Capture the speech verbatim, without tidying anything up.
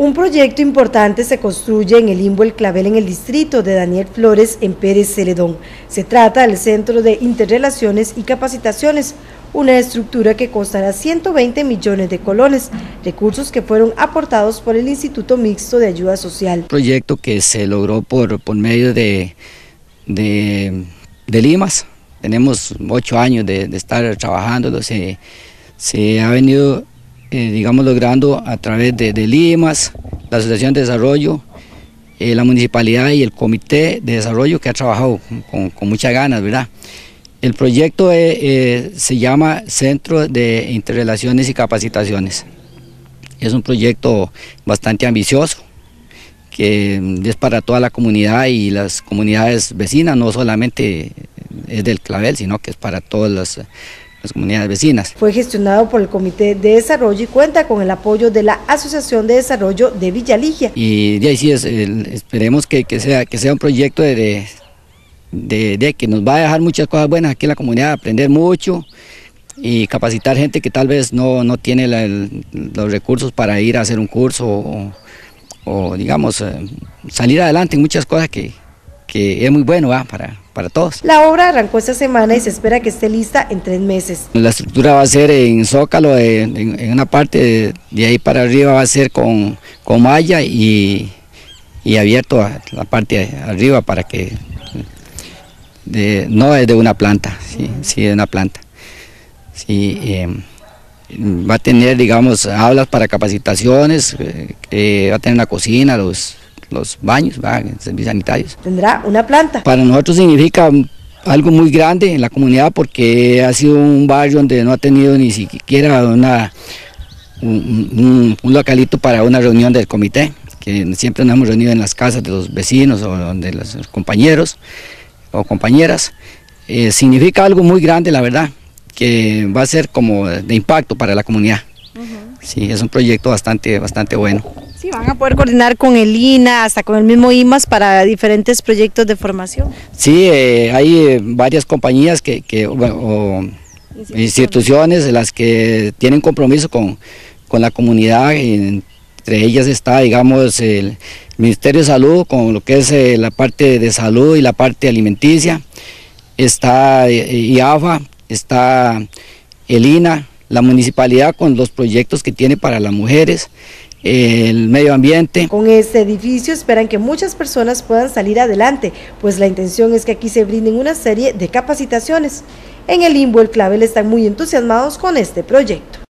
Un proyecto importante se construye en el limbo El Clavel en el distrito de Daniel Flores en Pérez Celedón. Se trata del Centro de Interrelaciones y Capacitaciones, una estructura que costará ciento veinte millones de colones, recursos que fueron aportados por el Instituto Mixto de Ayuda Social. Un proyecto que se logró por, por medio de, de, de Limas. Tenemos ocho años de, de estar trabajándolo, se, se ha venido Eh, digamos logrando a través de, de Limas, la Asociación de Desarrollo, eh, la Municipalidad y el Comité de Desarrollo, que ha trabajado con, con muchas ganas, ¿verdad? El proyecto eh, eh, se llama Centro de Interrelaciones y Capacitaciones. Es un proyecto bastante ambicioso, que es para toda la comunidad y las comunidades vecinas, no solamente es del Clavel, sino que es para todas las las comunidades vecinas. Fue gestionado por el Comité de Desarrollo y cuenta con el apoyo de la Asociación de Desarrollo de Villa Ligia. Y de ahí sí, es, el, esperemos que, que, sea, que sea un proyecto de, de, de, de que nos va a dejar muchas cosas buenas aquí en la comunidad, aprender mucho y capacitar gente que tal vez no, no tiene la, el, los recursos para ir a hacer un curso o, o digamos, salir adelante en muchas cosas que, que es muy bueno ¿va? Para, para todos. La obra arrancó esta semana y se espera que esté lista en tres meses. La estructura va a ser en zócalo, en, en una parte, de, de ahí para arriba va a ser con, con malla y, y abierto a la parte de arriba para que, de, no es de una planta, sí, sí de una planta. Sí, eh, va a tener, digamos, aulas para capacitaciones, eh, va a tener una cocina, los... los baños, ¿verdad? Servicios sanitarios. Tendrá una planta. Para nosotros significa algo muy grande en la comunidad porque ha sido un barrio donde no ha tenido ni siquiera una, un, un, un localito para una reunión del comité, que siempre nos hemos reunido en las casas de los vecinos o de los compañeros o compañeras. Eh, significa algo muy grande, la verdad, que va a ser como de impacto para la comunidad. Uh-huh. Sí, es un proyecto bastante, bastante bueno. Sí, van a poder coordinar con el I N A, hasta con el mismo I M A S para diferentes proyectos de formación. Sí, eh, hay eh, varias compañías que, que o, o instituciones. instituciones las que tienen compromiso con, con la comunidad, entre ellas está, digamos, el Ministerio de Salud con lo que es eh, la parte de salud y la parte alimenticia, está eh, I A F A, está el I N A, la municipalidad con los proyectos que tiene para las mujeres, el medio ambiente. Con este edificio esperan que muchas personas puedan salir adelante, pues la intención es que aquí se brinden una serie de capacitaciones. En el limbo El Clavel están muy entusiasmados con este proyecto.